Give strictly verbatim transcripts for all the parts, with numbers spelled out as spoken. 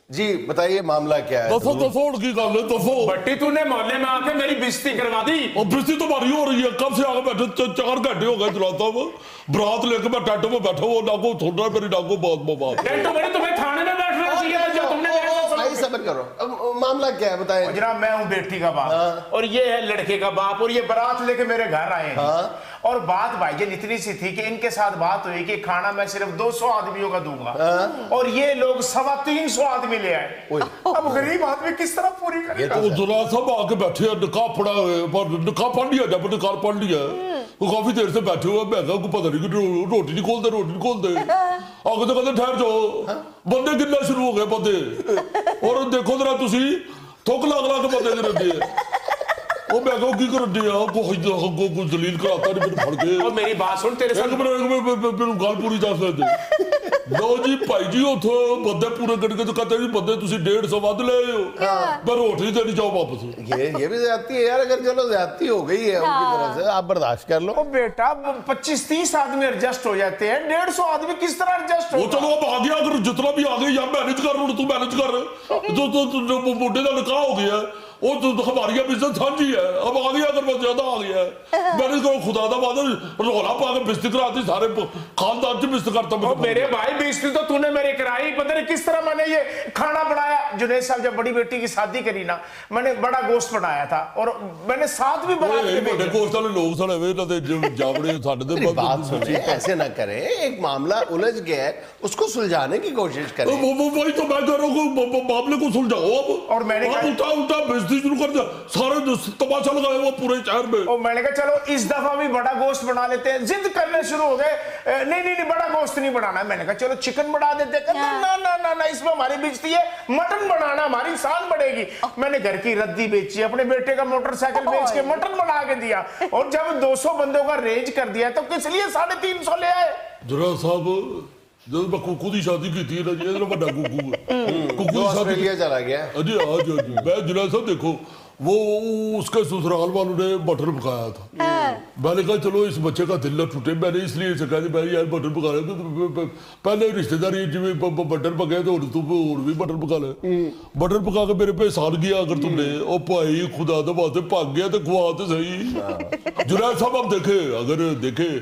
जी बताइए मामला क्या है? दसो दसो की गल है दसो। बट्टी तूने मोहल्ले में आके मेरी बेइज्जती करवा दी। और बेइज्जती तो हमारी हो रही है, कब से आके बैठे चार घंटे हो गए जनाब साहब। बरात लेके मैं टेंट में बैठा हुआ, नाको सुन रहा है मेरी नाको बात बात। टेंट में तुम्हें थाने में बैठना चाहिए जो तुमने मेरे साथ भाई सब्र करो, अब मामला क्या है बताएं। जनाब मैं हूँ बेटी का बाप, हाँ। और ये है लड़के का बाप, और ये बारात लेके मेरे घर आए हैं। हाँ। और बात भाईजान इतनी सी थी कि इनके साथ बात हुई कि खाना मैं सिर्फ दो सौ आदमियों का दूंगा, हाँ। और ये लोग सवा तीन सौ आदमी ले आए। ओए। अब गरीब आदमी किस तरह पूरी करेगा? तो जनाब साहब आके बैठे हैं, निकाह पड़ा है, पर निकाह पढ़ लिया, जब निकाह पढ़ लिया वो काफी देर से बैठे हुए। मैं को पता नहीं कि रोटी नहीं खोलते, रोटी नहीं खोलते। आगे तो कहते ठहर जाओ, बंदे गिनना शुरू हो गए बंदे। और देखो जरा तुसी थुक लाग लाग बंदे गिनते हैं। वो मैं कहो की कर दिया को को को दलील कराता नहीं, फिर फड़ के। और मेरी बात सुन, तेरे साथ एक मिनट मेरे गल पूरी दस दे। लो जी भाई जी उठो, बंदे पूरे गिन के तो कहते जी बंदे तुसी डेढ़ सौ वध ले हो, पर रोटी देनी जाओ वापस। ये ये भी ज्यादती है यार, अगर चलो ज्यादती हो गई है उनकी तरफ से, आप बर्दाश्त कर लो। ओ बेटा पच्चीस तीस आदमी एडजस्ट हो जाते हैं, डेढ़ सौ आदमी किस तरह एडजस्ट वो हो? चलो अब आ गया, अगर जितना भी आ गया यार मैनेज कर, तू मैनेज कर। जो तो मुंडे का निकाह हो गया वो तो हमारी बिजनेस साझी है, अब आ गया अगर बहुत ज्यादा आ गया है। मैंने कहा खुदा दा वादा रोला पा के बिस्ती कराती, सारे खानदान से बिस्ती करता। मेरे भाई बेइज्जती तो तूने मेरे कराई, पता नहीं किस तरह मैंने ये खाना बनाया। जुनैद साहब जब बड़ी बेटी की शादी करी ना, मैंने बड़ा गोश्त बनाया था, और मैंने साथ भी बना के बड़े गोश्त वाले लोग साले वे ना ते जावड़े साडे दे मेरी बात सुनिए, ऐसे ना करें। एक मामला उलझ गया है, उसको सुलझाने की कोशिश करें। वो वो वही तो मैं कह रहा हूँ, मामले को सुलझाओ अब। और मैंने कहा उल्टा उल्टा शुरू कर दिया, सारे तमाशा लगाए वो पूरे शहर में। और मैंने कहा चलो इस दफा भी बड़ा गोश्त बना लेते हैं। जिद करने शुरू हो गए, नहीं नहीं नहीं बड़ा गोश्त नहीं बनाना। मैंने कहा चलो चिकन बना देते हैं। ना ना ना ना इसमें हमारी बेइज्जती है, मटन बनाना, हमारी शान बढ़ेगी। मैंने घर की रद्दी बेची, अपने बेटे का मोटरसाइकिल बेच के मटन बना के दिया, और जब दो सौ बंदों का रेंज कर दिया तो किस लिए साढ़े तीन सौ ले आए? जरा साहब जब मैं कुकू की शादी की थी ना जी, इधर बड़ा कुकू है, कुकू की शादी ऑस्ट्रेलिया चला गया। अजी आज मैं जुनैद साहब देखो, वो उसके ससुराल वालों ने मटन पकाया था। मैंने कहा चलो इस बच्चे का दिल न टूटे, मैंने इसलिए से कहा मैं यार मटन पका रहा तो पहले रिश्तेदारी जिम्मे मटन पकाए तो तुम और भी मटन पका ले। मटन पका के मेरे पे एहसान किया अगर तुमने, ओ भाई खुदा दा वास्ते भाग गया तो खुआ तो सही। जुनैद साहब आप देखे, अगर देखे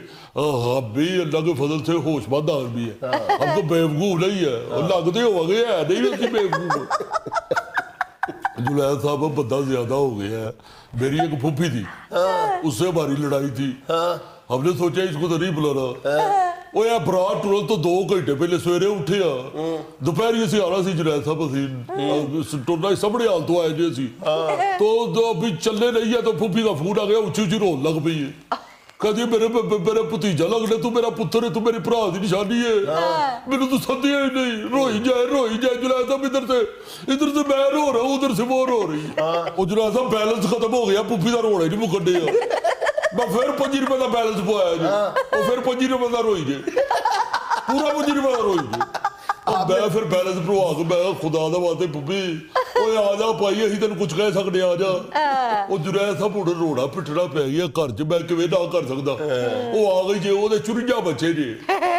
हम भी अल्लाह के फजल से होशमंद आदमी है, हम तो बेवकूफ नहीं है, और लगते हो गए है नहीं होती बेवकूफ। जुनैद साहब बंदा ज्यादा हो गया है। मेरी एक फूफी थी, उससे हमारी लड़ाई थी। हमने सोचा इसको तो नहीं बुलाना। वो यार बरात टुरल तो दो घंटे पहले सवेरे उठे आ, दोपहर से आना सी जुनैद साहब असी टोना सामने हाल तो आए जी असी तो अभी चलने नहीं है, तो फूफी का फोन आ गया, उच्ची उच्ची रोन लग पई है। कहती मेरे मेरा भतीजा लगने, तू मेरा पुत्र है, तू मेरी भरा की निशानी है, मैंने तो सदिया ही नहीं। रोई जाए रोई जाए जुनैद साहब, इधर से इधर से मैं रो रहा हूँ, उधर से वो रो रही। और जुनैद साहब बैलेंस खत्म हो गया, पुफी का रोना ही नहीं मुकन दिया। मैं फिर पच्ची रुपए का बैलेंस पवाया जी, और फिर पच्ची रुपए का रोई जे, पूरा पच्ची रुपए का रोई जे। मैं फिर बैलेंस भरवा के मैं खुदा दा वास्ते पुप्पी ओए आ जा भाई, असीं तेन कुछ कह सकते आ जा। ਉਹ जुनैद साहब हुण रोड़ा पिटना पै गया घर च, मैं किवें ना कर सकदा। ਉਹ आ गई जे, ਉਹਦੇ चुरिया बच्चे जे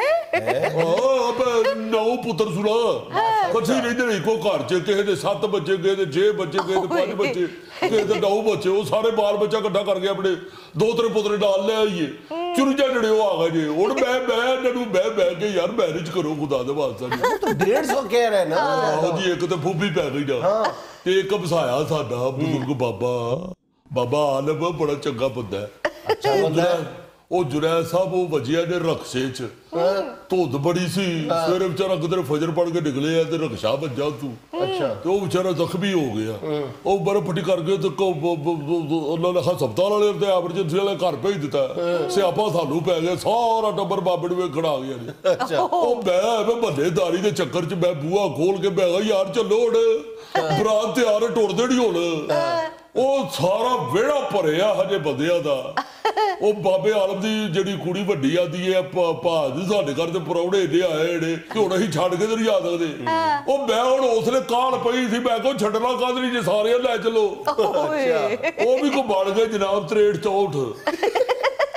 नौ पुत्र सुना कच्ची रहिंदे ने इक्को घर च, किसे दे सत्त बच्चे, किसे दे छे बच्चे, किसे दे पंज बच्चे, किसे दे नौ बच्चे। ਉਹ ਸਾਰੇ बाल बच्चा कट्ठा करके अपने दो त्रै पुत्र डाल ले आइए, चुरिया जड़े वो आ गए जे। हुण मैं मैं इन्हां नूं मैं बैठ के यार मैनेज करो खुदा दे वास्ते। तो डेढ़ सौ कह रहे ना। ਆਹੋ ਜੀ, ਇੱਕ ਤੇ ਫੂਫੀ ਪੈ ਗਈ ਨਾ, ਤੇ ਇੱਕ ਵਸਾਇਆ ਸਾਡਾ ਬਜ਼ੁਰਗ ਬਾਬਾ ਬਾਬਾ ਆਲਮ, ਬੜਾ ਚੰਗਾ ਬੰਦਾ ਹੈ। अच्छा बंदा है। ਉਹ जुनैद साहब ਉਹ ਵਜਿਆ ਨੇ ਰਕਸ਼ੇ ਚ, ਧੁੰਦ ਬੜੀ ਸੀ, ਸਵੇਰੇ ਵਿਚਾਰਾ ਕਿਧਰੇ ਫਜਰ ਪੜ ਕੇ ਨਿਕਲੇ ਆ ਤੇ ਰਕਸ਼ਾ ਵੱਜਾ ਤੂੰ। अच्छा ਤੇ ਉਹ ਵਿਚਾਰਾ ਜ਼ਖਮੀ ਹੋ ਗਿਆ। ਉਹ ਬਰਫ ਫਟੀ ਕਰਕੇ ਤੇ ਉਹਨਾਂ ਨੇ ਹਸਪਤਾਲ ਵਾਲੇ ਤੇ ਐਮਰਜੈਂਸੀ ਵਾਲੇ ਘਰ ਭੇਜ ਦਿੱਤਾ। ਸਿਆਪਾ ਸਾਨੂੰ ਪੈ ਗਿਆ, ਸਾਰਾ ਟੱਬਰ ਬਾਬੇ ਨੂੰ ਵੇਖਣ ਆ ਗਿਆ ਜੀ। अच्छा ਉਹ ਮੈਂ ਮਹੱਲੇਦਾਰੀ ਦੇ ਚੱਕਰ ਚ ਮੈਂ ਬੂਹਾ ਖੋਲ ਕੇ ਮੈਂ ਕਿਹਾ ਯਾਰ ਚੱਲੋ ਹੁਣ ਬਰਾਤ ਤਿਆਰ ਟੁੱਟਦੇ ਨਹੀਂ ਹੁਣ। ਉਹ ਸਾਰਾ ਵਿਹੜਾ ਭਰਿਆ ਹਜੇ ਬੰਦਿਆਂ ਦਾ। ਉਹ ਬਾਬੇ ਆਲਮ ਦੀ ਜਿਹੜੀ ਕੁੜੀ ਵੱਡੀ ਆਦੀ ਹੈ ਭਾਜੀ, ਸਾਡੇ ਘਰ ਤੇ ਪਰੌੜੇ ਏਡੇ ਆਏ ਏਡੇ ਕਿ ਹੁਣ ਅਸੀਂ ਛੱਡ ਕੇ ਤੇ ਨਹੀਂ ਜਾ ਸਕਦੇ। ਉਹ ਮੈਂ ਹੁਣ ਉਸਲੇ ਕਾਲ ਪਈ ਸੀ, ਮੈਂ ਕਿਹਾ ਛੱਡਣਾ ਕਾਹਦ ਨਹੀਂ ਜੇ ਸਾਰੇ ਲੈ ਚਲੋ। ਉਹ ਵੀ ਕੋ ਬਣ ਗਏ ਜਨਾਬ ਤਰੇਠ ਚੌਠ।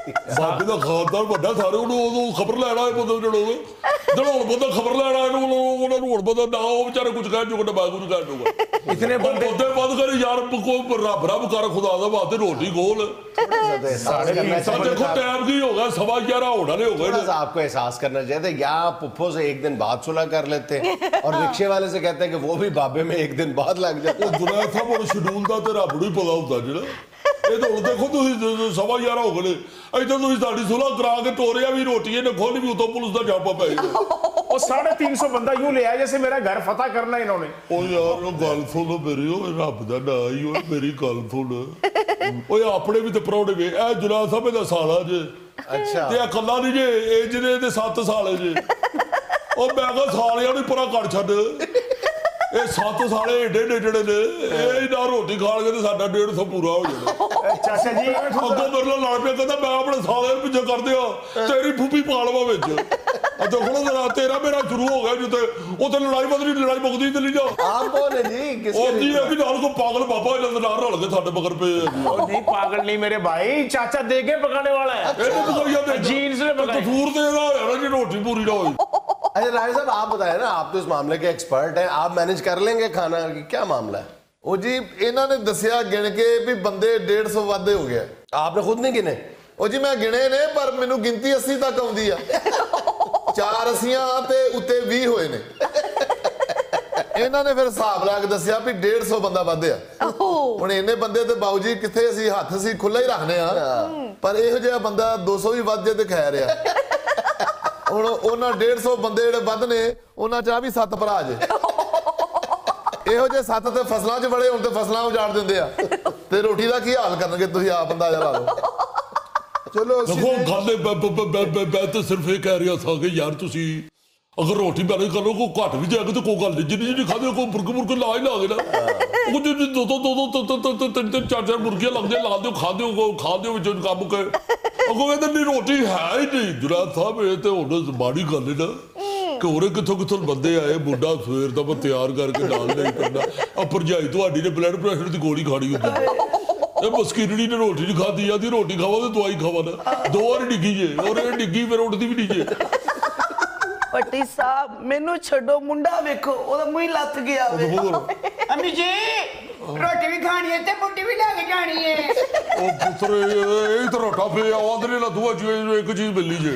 ਬਾਬੇ ਦਾ ਖਾਨਦਾਨ ਵੱਡਾ, ਸਾਰੇ ਉਹਨੂੰ ਉਦੋਂ ਖਬਰ ਲੈਣਾ ਆਏ ਬੰਦੇ ਜੜੋਗੇ ਜਿਹੜਾ ਹੁਣ ਬੰਦਾ ਖਬਰ ਲੈਣਾ ਇਹਨੂੰ ਉਹਨਾਂ ਨੂੰ ਹੁਣ ਬੰਦਾ ਨਾ ਉਹ ਵਿਚਾਰੇ ਕੁਝ ਕਹਿ ਜੂਗਾ ਨਾ ਬਾਗੂ ਨੂੰ ਕਹਿ ਜੂਗਾ इतने बंदे ਬੰਦੇ ਬੰਦ ਕਰੇ ਯਾਰ ਕੋ ਰੱਬ ਰੱਬ ਕਰ ਖੁਦਾ ਦਾ ਵਾਸਤੇ ਰੋਟੀ ਖੋਲ साढ़े ਦੇਖੋ ਟਾਈਮ ਕੀ ਹੋ ਗਿਆ ਸਵਾ ਗਿਆਰਾਂ ਹੋਣ ਵਾਲੇ ਹੋ ਗਏ आपको एहसास करना चाहिए था, या पुप्पो से एक दिन बाद सुलह कर लेते और रिक्शे वाले से कहते हैं कि वो भी बाबे में एक दिन बाद लग जाते। ਉਹ ਦੁਨੀਆ ਸਭ ਹੁਣ ਸ਼ਡਿਊਲ ਦਾ ਤੇ ਰੱਬ ਨੂੰ ਹੀ ਪਤਾ ਹੁੰਦਾ ਜਿਹੜਾ ਇਹ ਤਾਂ ਹੁਣ ਦੇਖੋ ਤੁਸੀਂ ਸਵਾ ਗਿਆਰਾਂ ਹੋ ਗਏ ਨੇ ਇੱਧਰ ਤੁਸੀਂ ਸਾਡੀ ਸੁਲ੍ਹਾ ਕਰਾ ਕੇ ਤੋਰਿਆ ਵੀ ਰੋਟੀ ਇਹਨੇ ਖੋਲੀ ਵੀ ਉਤੋਂ ਪੁਲਿਸ ਦਾ ਜਾਪਾ ਪੈ ਗਿਆ और साढ़े तीन सौ बंदा यूं ले आया जैसे मेरा घर फतह करना इन्होंने। ਉਹ ਯਾਰ ਉਹ ਗੱਲ ਸੁਣੋ ਮੇਰੀ ਉਹ ਰੱਬ ਦਾ ਨਾਂ ਹੀ ਉਹ ਮੇਰੀ ਗੱਲ ਸੁਣ ਓਏ ਆਪਣੇ ਵੀ ਤੇ ਪ੍ਰਾਹੁਣੇ ਵੇ ਇਹ ਜੁਲਾ ਸਾਹਿਬ ਦਾ ਸਾਲਾ ਜੇ अच्छा ਤੇ ਇਹ ਕੱਲਾ ਨਹੀਂ ਜੇ ਇਹ ਜਿਹਨੇ ਤੇ ਸੱਤ ਸਾਲੇ ਜੇ ਉਹ ਮੈਂ ਕਿਹਾ ਸਾਲਿਆਂ ਨੂੰ ਪਰਾਂ ਕਰ ਛੱਡ ਇਹ ਸੱਤ ਸਾਲੇ ਏਡੇ ਏਡੇ ਜਿਹੜੇ ਨੇ ਇਹ ਨਾ ਰੋਟੀ ਖਾਣਗੇ ਤੇ ਸਾਡਾ ਡੇਢ ਸੌ ਪੂਰਾ ਹੋ ਜਾਣਾ चाचा जी ਅੱਗੋਂ ਮੇਰੇ ਨਾਲ ਲੜ ਪਿਆ ਕਹਿੰਦਾ ਮੈਂ ਆਪਣੇ ਸਾਲਿਆਂ ਨੂੰ ਪਿੱਛੇ ਕਰਦੇ ਆ ਤੇਰੀ ਫੁੱਫੀ ਪਾ ਲਵਾਂ ਵਿੱਚ ਅਤੇ ਹੁਣ ਜਰਾ ਤੇਰਾ ਮੇਰਾ ਸ਼ੁਰੂ ਹੋ ਗਿਆ ਜਿੱਤੇ ਉੱਥੇ ਲੜਾਈ ਬਦਲੀ ਲੜਾਈ ਮੁੱਕਦੀ ਤੇ ਨਹੀਂ ਜਾ आप कौन है जी, किसके ਉਹ ਜੀ रिश्ते? ਇਹ ਵੀ ਨਾਲ ਕੋ ਪਾਗਲ ਬਾਬਾ ਇਹਨਾਂ ਦੇ ਨਾਲ ਰਲ ਕੇ ਸਾਡੇ ਮਗਰ ਪਏ ਆ ਜੀ और नहीं पागल नहीं मेरे भाई, चाचा देगे पकाने वाला है। ਇਹਨੂੰ ਪਕਾਈਆ ਦੇ जीन्स ने पकाई। ਕਸੂਰ ਤੇ ਇਹਦਾ ਹੋਇਆ ਨਾ ਜੀ ਰੋਟੀ ਪੂਰੀ ਨਾ ਹੋਈ अच्छा राय साहब आप बताए ना, आप तो इस मामले के एक्सपर्ट हैं, आप मैनेज कर लेंगे खाना, क्या मामला है? ਉਹ ਜੀ ਇਹਨਾਂ ਨੇ ਦੱਸਿਆ ਗਿਣ ਕੇ ਵੀ ਬੰਦੇ ਡੇਢ ਸੌ ਵਾਧੇ ਹੋ ਗਿਆ। आपने खुद नहीं गिने? ਉਹ ਜੀ ਮੈਂ ਗਿਣੇ ਨੇ ਪਰ ਮੈਨੂੰ ਗਿਣਤੀ ਅੱਸੀ ਤੱਕ ਆਉਂਦੀ ਆ ਚਾਰ ਅੱਸੀਆਂ ਤੇ ਉੱਤੇ ਵੀਹ ਹੋਏ ਨੇ ਇਹਨਾਂ ਨੇ ਫਿਰ ਹਿਸਾਬ ਲਾ ਕੇ ਦੱਸਿਆ ਵੀ ਡੇਢ ਸੌ ਬੰਦਾ ਵਾਧਿਆ ਹੁਣ ਇੰਨੇ ਬੰਦੇ ਤੇ ਬਾਊ ਜੀ ਕਿੱਥੇ ਅਸੀਂ ਹੱਥ ਅਸੀਂ ਖੁੱਲਾ ਹੀ ਰੱਖਨੇ ਆ ਪਰ ਇਹੋ ਜਿਹਾ ਬੰਦਾ ਦੋ ਸੌ ਵੀ ਵੱਧ ਜੇ ਤੇ ਖੈ ਰਿਹਾ ਹੁਣ ਉਹਨਾਂ ਡੇਢ ਸੌ ਬੰਦੇ ਜਿਹੜੇ ਵੱਧ ਨੇ ਉਹਨਾਂ ਚ ਆ ਵੀ ਸੱਤ ਭਰਾ ਜੇ ਇਹੋ ਜਿਹੇ ਸੱਤ ਤੇ ਫਸਲਾਂ 'ਚ ਬੜੇ ਹੁਣ ਤੇ ਫਸਲਾਂ ਉਜਾੜ ਦਿੰਦੇ ਆ ਤੇ ਰੋਟੀ ਦਾ ਕੀ ਹਾਲ ਕਰਨਗੇ ਤੁਸੀਂ ਆਪ ਅੰਦਾਜ਼ਾ ਲਾ ਲਓ चलो ਦੇਖੋ ਗੱਲ ਮੈਂ ਤਾਂ ਸਿਰਫ ਇਹ ਕਹਿ ਰਿਹਾ ਸਾਂ ਕਿ ਯਾਰ ਤੁਸੀਂ ਅਗਰ ਰੋਟੀ ਮੈਨੇਜ ਕਰ ਲਓ ਕੋਈ ਘੱਟ ਵੀ ਜਾਏਗਾ ਤਾਂ ਕੋਈ ਗੱਲ ਨਹੀਂ ਜਿੰਨੀ ਜਿੰਨੀ ਖਾਦੇ ਕੋਈ ਮੁਰਗੇ ਮੁਰਗੇ ਲਾ ਹੀ ਲਾ ਦੇਣਾ ਉਹ ਜੇ ਦੋ ਦੋ ਦੋ ਦੋ ਤਿੰਨ ਤਿੰਨ ਚਾਰ ਚਾਰ ਮੁਰਗੀਆਂ ਲੱਗਦੇ ਲਾ ਦਿਓ ਖਾ ਦਿਓ ਖਾ ਦਿਓ ਵਿੱਚੋਂ ਕੰਮ ਕਰ ਅਗੋ ਕਹਿੰਦੇ ਨਹੀਂ ਰੋਟੀ ਹੈ ਹੀ ਨਹੀਂ ਜੁਰਾਦ ਸਾਹਿਬ ਇਹ ਤੇ ਹੁਣ ਮਾੜੀ ਗੱਲ ਹੈ ਨਾ ਕਿ ਹੋਰੇ ਕਿੱਥੋਂ ਕਿੱਥੋਂ ਬੰਦੇ ਆਏ ਮੁੰਡਾ ਸਵੇਰ ਦਾ ਮੈਂ ਤਿਆਰ ਕਰਕੇ ਨਾਲ ਨਹੀਂ ਕਰਨਾ ਆ ਭਰਜਾਈ ਤੁਹਾਡੀ ਨੇ ਬਲੱਡ ਪ੍ਰੈਸ਼ਰ ਦੀ ਗੋਲੀ ਖਾਣੀ ਹੁੰਦੀ ਇਹ ਮਸਕੀਨੜੀ ਨੇ ਰੋਟੀ ਨਹੀਂ ਖਾਦੀ ਆਦੀ ਰੋਟੀ ਖਾਵਾ ਤੇ ਦਵਾਈ ਖਾਵਾ ਨਾ ਦੋ ਵਾਰ ਡਿੱਗੀ ਜੇ ਔਰ ਇਹ ਡਿੱਗੀ ਫਿਰ ਉੱਠਦੀ ਵੀ ਨਹੀਂ ਜੇ ਪੱਟੀ ਸਾਹਿਬ ਮੈਨੂੰ ਛੱਡੋ ਮੁੰਡਾ ਵੇਖੋ ਉਹਦਾ ਮੂੰਹ ਹੀ ਲੱਥ ਗਿਆ ਵੇ ਅਮੀ ਜੀ ਰੋਟੀ ਵੀ ਖਾਣੀ ਹੈ ਤੇ ਬੁੱਢੀ ਵੀ ਲੈ ਕੇ ਜਾਣੀ ਹੈ। ਉਹ ਪੁੱਤਰ ਇਹ ਤਾਂ ਰੋਟਾ ਪਿਆ ਆਂਦਰੇ ਲਾ ਦੂਆ ਜੀ ਇੱਕ ਚੀਜ਼ ਮਿਲੀ ਜੇ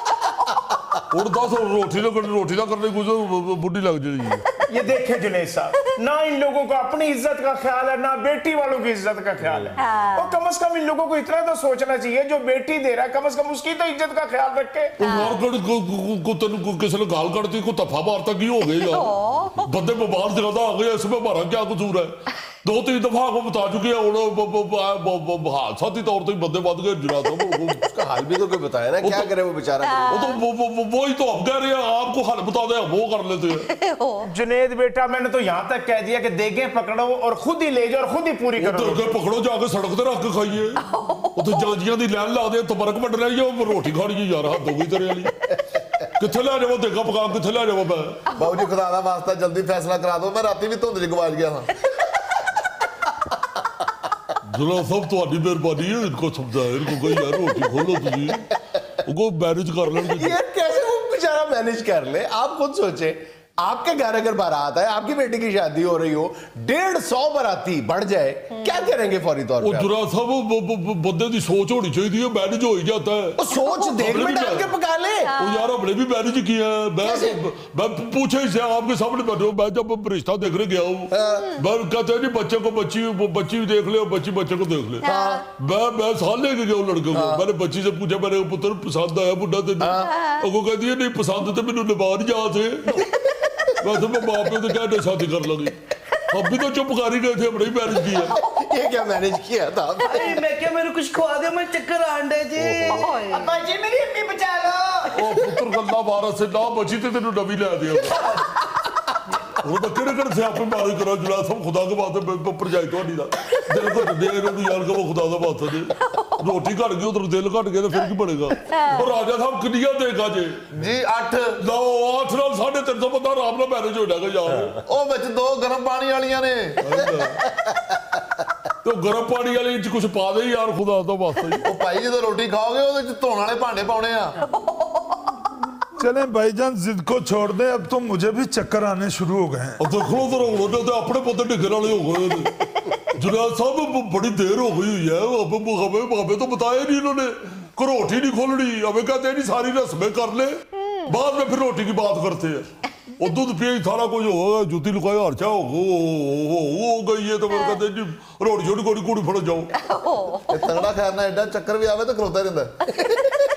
ਹੁਣ ਦੱਸ ਰੋਟੀ ਨਾ ਕਰਨੀ ਰੋਟੀ ਨਾ ਕਰਨੀ ਕੁਝ ਬੁੱਢੀ ਲੱਗ ਜਾਣੀ ये देखे जुनेद साहब, ना इन लोगों को अपनी इज्जत का ख्याल है ना बेटी वालों की इज्जत का ख्याल है। और कम से कम इन लोगों को इतना तो सोचना चाहिए जो बेटी दे रहा है कम से कम उसकी तो इज्जत का ख्याल रखे। ਯਾਰ ਕੜ ਕੋ ਤੈਨੂੰ ਕਿਸੇ ਨੇ ਗਾਲ ਕੱਢਤੀ ਕੋ ਤਫਾ ਮਾਰਤਾ ਕੀ ਹੋ ਗਿਆ ਯਾਰ ਬੰਦੇ ਬਿਮਾਰ ਜ਼ਿਆਦਾ ਆ ਗਏ ਇਸ ਵਿੱਚ ਹਮਾਰਾ ਕੀ ਕਸੂਰ ਹੈ ਦੋ ਤਿੰਨ ਦਫਾ ਕੋ ਬਤਾ ਚੁੱਕੇ ਹੁਣ ਹਾਦਸਾਤੀ ਤੌਰ ਤੇ ਬੰਦੇ ਵੱਧ ਗਏ ਜਰਾ ਤੋਂ उसका हाल भी तो कोई बताया ना, क्या करे वो बेचारा? वो तो वो ही तो हम कह रहे हैं आपको हल बता दे वो कर लेते हैं जुनेद बेटा मैंने तो यहाँ तक कह दिया कि देगे पकड़ो और खुद ही ले जाओ और खुद ही पूरी करो। उधर के पकड़ो जाके सड़क ते रख के खाइए उते जांजियां दी लाइन ला दे तबरक वंड रही है रोटी खानी यार हद हो गई तेरे वाली किथे ले जावो देगा पका किथे ले जावो मैं ਬਾਊ ਜੀ ਖੁਦਾ ਦਾ ਵਾਸਤਾ ਜਲਦੀ ਫੈਸਲਾ ਕਰਾ ਦਿਓ ਮੈਂ ਰਾਤੀ ਵੀ ਧੁੰਦ 'ਚ ਗਵਾਚ ਗਿਆ ਹਾਂ जुला सब ਤੁਹਾਡੀ ਮਿਹਰਬਾਨੀ है इनको समझाए इनको कोई यार रोटी खोलो तुझी उनको मैनेज कर लेंगे ये कैसे वो बेचारा मैनेज कर ले? आप खुद सोचे, आपके घर अगर बारात है, आपकी बेटी की शादी हो रही हो, डेढ़ सौ बाराती बढ़ जाए, क्या करेंगे फौरी तौर वो पे? जुरा सब बंदे की सोच होनी चाहिए मैनेज हो ही जाता है वो सोच देख में डाल के पका ले। वो यार हमने भी मैनेज किया है मैं मैं पूछे से आपके सामने बैठे मैं जब रिश्ता देखने गया हूँ मैं कहते हैं जी बच्चे को बच्ची बच्ची भी देख ले और बच्ची बच्चे को देख ले मैं मैं साल लेके गया लड़के को मैंने बच्ची से पूछा मैंने पुत्र पसंद आया बुढ़ा तेन वो कहती है नहीं पसंद तो मैंने निभा नहीं जा से वैसे मैं बाप ने तो क्या शादी कर लगी हम भी तो चुप कर ही गए थे हमने ही मैनेज किया ये क्या मैनेज किया था? ਅਰੇ ਮੈਂ ਕਿਹਾ ਮੈਨੂੰ ਕੁਝ ਖਵਾ ਦਿਓ ਮੈਂ ਚੱਕਰ ਆਂਡੇ ਜੀ अब्बा जी मेरी अम्मी बचा लो। ਉਹ ਪੁੱਤਰ ਗੱਲਾਂ ਬਾਰਾਂ ਸੇ ਨਾ ਬਚੀ ਤੇ ਤੈਨੂੰ ਨਵੀਂ ਲੈ ਦਿਆ ਉਹ ਤਾਂ ਕਿਹੜੇ ਕਿਹੜੇ ਸਿਆਪੇ ਮਾਰੇ ਕਰਾ ਜਲਾ ਸਭ ਖੁਦਾ ਦੇ ਵਾਸਤੇ ਭਰਜਾਈ ਤੁਹਾਡੀ ਦਾ ਦਿਲ ਘਟ ਦੇ ਇਹਨੂੰ ਯਾਰ ਕਹੋ ਖੁਦਾ ਦਾ ਵਾਸਤਾ ਦੇ ਰੋਟੀ ਘਟ ਗਈ ਉਧਰ ਦਿਲ ਘਟ ਗਿਆ ਤੇ ਫਿਰ ਕੀ ਬਣੇਗਾ ਉਹ ਰਾਜਾ ਸਾਹਿਬ ਕਿੰਨੀਆਂ ਦੇਗਾ ਜੇ ਜੀ ਅੱਠ ਲਓ ਅੱਠ ਨਾਲ ਸਾਢੇ ਤਿੰਨ ਸੌ ਬੰਦਾ ਆਰਾਮ ਨਾਲ ਮੈਨੇਜ ਹੋ ਜਾਏਗਾ ਯਾਰ ਉਹ ਵਿੱਚ ਦੋ ਗਰਮ ਪਾਣੀ ਵਾਲੀਆਂ ਨੇ ਤੇ ਉਹ ਗਰਮ ਪਾਣੀ ਵਾਲੇ ਚ ਕੁਝ ਪਾ ਦੇ ਯਾਰ, ਖੁਦਾ ਦਾ ਵਾਸਤਾ ਜੀ। ਉਹ ਭਾਈ ਜਦੋਂ ਰੋਟੀ ਖਾਓਗੇ ਉਹਦੇ ਚ ਧੋਣ ਵਾਲੇ ਭਾਂਡੇ ਪਾਉਣੇ ਆ। चलें भाईजान, जिद को छोड़ दे, अब तो मुझे भी चक्कर आने शुरू हो गए हैं। ਉਹ ਦੇਖੋ ਉਧਰ ਹੁਣ ਤੇ ਆਪਣੇ ਪੁੱਤ ਡਿੱਗਣ ਵਾਲੇ ਹੋ ਗਏ ਨੇ। जुनायद साहब बड़ी देर हो गई हुई है, अब हमें हमें तो बताया नहीं इन्होंने, रोटी नहीं खोलनी, हमें कहते नहीं सारी रस्में कर ले, बाद में फिर रोटी की बात करते हैं। और दूध पिए सारा कुछ होगा, जूती लुकाए हरचा हो हो गई है, तो फिर कहते जी रोटी छोटी कोड़ी कूड़ी फड़ जाओ। तगड़ा खैरना एडा चक्कर भी आवे तो खलोता रहता।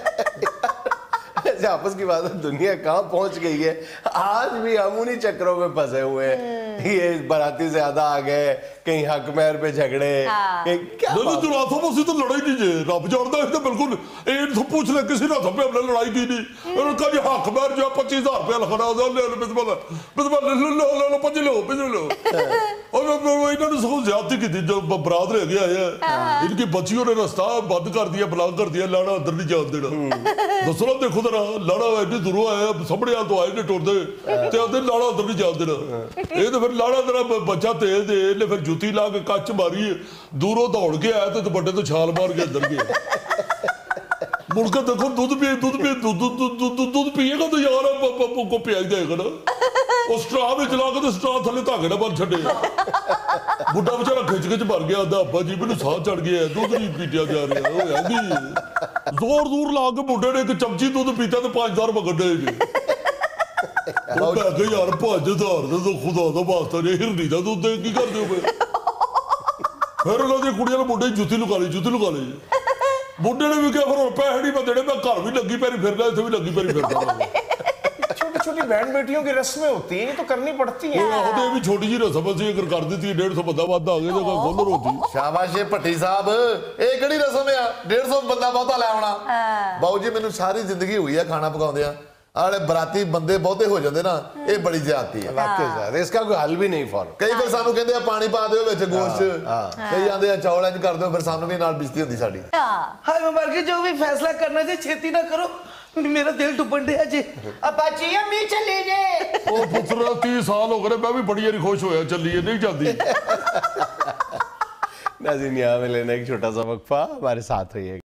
आपस की बात है, दुनिया कहाँ पहुंच गई है, आज भी हम उन्हीं चक्रों में फंसे हुए हैं। ये बाराती ज्यादा आ गए, कहीं हक महर पे झगड़े, कहीं क्या नहीं बात- जुनायद साहब असं तो लड़ाई नहीं जे रब जानता है, तो बिल्कुल ये तो पूछ ले किसी ने थप्पे हमने लड़ाई की नहीं। उनका जी हक महर जो पच्चीस हजार रुपया लिखना ले लो बिस्मिल बिस्मिल ले लो ले लो पंज लो पंज लो। और इन्होंने सगों ज्यादती की थी, जो बरात रह गया है इनकी बच्चियों ने रास्ता बंद कर दिया, ब्लॉक कर दिया, लाड़ा अंदर नहीं जान देना। दसो ना देखो जरा, लाड़ा एडी दूरों आया, सामने तो आए नहीं टुरदे ते आंदे लाड़ा अंदर नहीं जान देना। ये तो फिर लाड़ा तेरा बच्चा तेज दे ले, फिर जुत्ती ला के कच मारी, दूरों दौड़ के आया तो दुपट्टे तो छाल मार के अंदर गया। मुड़कर देखो दूध पिए दूध पिए दूध दूध दूध दूध पिएगा तो यार को पिया जाएगा ना। उस स्ट्रा में चला के तो स्ट्रा थले धागे ना बन छड़े, बुढ़ा बेचारा खिंच खिंच मर गया, आंदा अब्बा जी मैंने साह चढ़ गया, दूध नहीं पीटिया जा रहा होया जी। जोर दूर ला के मुंडे ने एक चमची दूध पीता तो पांच हजार मंगने जी। ਉਹ ਮੈਂ ਕਿਹਾ ਯਾਰ ਪੰਜ ਹਜ਼ਾਰ ਦੇ ਤਾਂ ਖੁਦਾ ਦਾ ਵਾਸਤਾ ਨਹੀਂ, ਹਿਰਨੀ ਦਾ ਦੁੱਧ ਦੇ ਕੀ ਕਰਦੇ ਹੋ ਫਿਰ? ਫਿਰ ਉਹਨਾਂ ਦੀਆਂ ਕੁੜੀਆਂ ਨੇ ਮੁੰਡੇ ਦੀ ਜੁੱਤੀ ਲੁਕਾ ਲਈ, ਜੁੱਤੀ ਲੁਕਾ ਲਈ। ਮੁੰਡੇ ਨੇ ਵੀ ਕਿਹਾ ਫਿਰ ਹੁਣ ਪੈਸੇ ਨਹੀਂ ਮੈਂ ਦੇਣੇ, ਮੈਂ ਘਰ ਵੀ ਲੱਗੀ ਪੈਰੀ ਫਿਰਦਾ, ਇੱਥੇ ਵੀ ਲੱਗੀ ਪੈਰੀ ਫਿਰਦਾ। छोटी छोटी बहन बेटियों की रस्में होती हैं, ये तो करनी पड़ती हैं। ਉਹਦੇ ਵੀ ਛੋਟੀ ਜਿਹੀ ਰਸਮ ਅਸੀਂ ਅਗਰ ਕਰ ਦਿੱਤੀ डेढ़ सौ ਬੰਦਾ ਵੱਧ ਆ ਗਿਆ ਤਾਂ ਖੁੱਲ ਰੋਟੀ। ਸ਼ਾਬਾਸ਼ ਏ ਭੱਟੀ ਸਾਹਿਬ, ਇਹ ਕਿਹੜੀ ਰਸਮ ਆ डेढ़ सौ ਬੰਦਾ ਬਹੁਤਾ ਲੈ ਆਉਣਾ। ਬਾਊ ਜੀ ਮੈਨੂੰ ਸਾਰੀ ਜ਼ਿੰਦਗੀ ਹੋਈ ਆ ਖਾਣਾ ਪਕਾਉਂਦੇ ਆ, ਆਲੇ ਬਰਾਤੀ ਬੰਦੇ ਬਹੁਤੇ ਹੋ ਜਾਂਦੇ ਨਾ, ਇਹ ਬੜੀ ਜ਼ਿਆਦਤੀ ਹੈ। वाकई ज्यादा, इसका कोई हल भी नहीं फॉर। ਕਈ ਫਿਰ ਸਾਨੂੰ ਕਹਿੰਦੇ ਆ ਪਾਣੀ ਪਾ ਦਿਓ ਵਿੱਚ ਗੋਸ਼ਤ ਚ, ਕਈ ਆਂਦੇ ਆ ਚੌਲ ਇੰਜ ਕਰ ਦਿਓ, ਫਿਰ ਸਾਨੂੰ ਵੀ ਨਾਲ ਬਿਜਤੀ ਹੁੰਦੀ ਸਾਡੀ। हाय मुबारक, जो भी फैसला करना चाहिए छेती ना करो, मेरा दिल डुबन डे जी। ਅਪਾਚੀ ਅੰਮੀ ਚੱਲੀ ਜੇ। ਉਹ ਪੁੱਤਰਾ तीस ਸਾਲ ਹੋ ਗਏ, ਮੈਂ ਵੀ ਬੜੀ ਵਾਰੀ ਖੁਸ਼ ਹੋਇਆ, ਚੱਲੀਏ ਨਹੀਂ ਜਾਂਦੀ। नाज़रीन, यहाँ में लेना एक छोटा सा वक्फा, हमारे साथ रहिएगा।